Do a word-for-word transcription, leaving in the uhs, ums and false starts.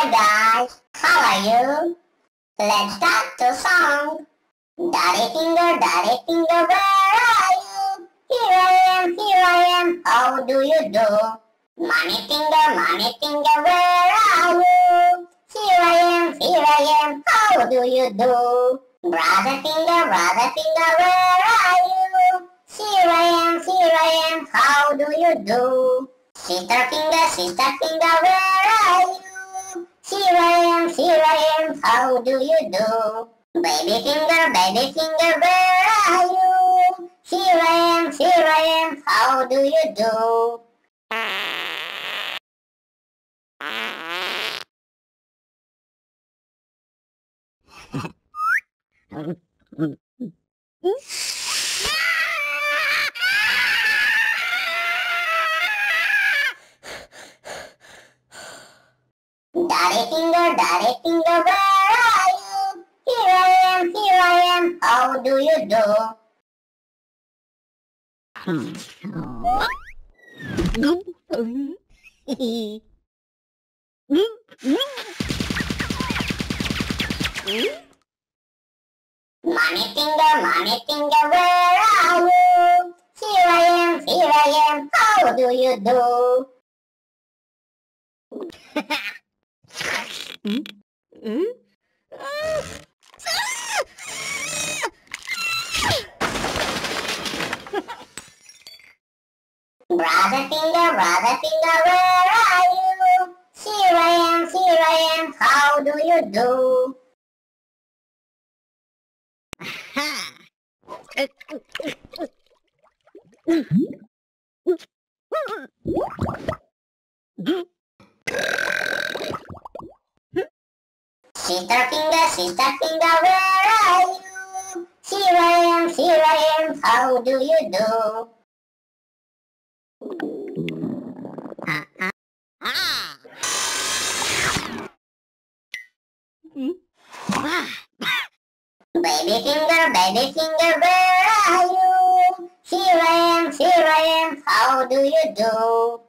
Hi guys, how are you? Let's start the song. Daddy finger, daddy finger, where are you? Here I am, here I am, how do you do? Mommy finger, mommy finger, where are you? Here I am, here I am, how do you do? Brother finger, brother finger, where are you? Here I am, here I am, how do you do? Sister finger, sister finger, where are you? Here I am, here I am, how do you do? Baby finger, baby finger, where are you? Here I am, here I am, how do you do? Daddy finger, daddy finger, where are you? Here I am, here I am, how do you do? Mommy finger, mommy finger, where are you? Here I am, here I am, how do you do? Brother finger, brother finger, where are you? Here I am, here I am, how do you do? Sister finger, sister finger, where are you? Here I am, here I am, how do you do? Baby finger, baby finger, where are you? Here I am, here I am, how do you do?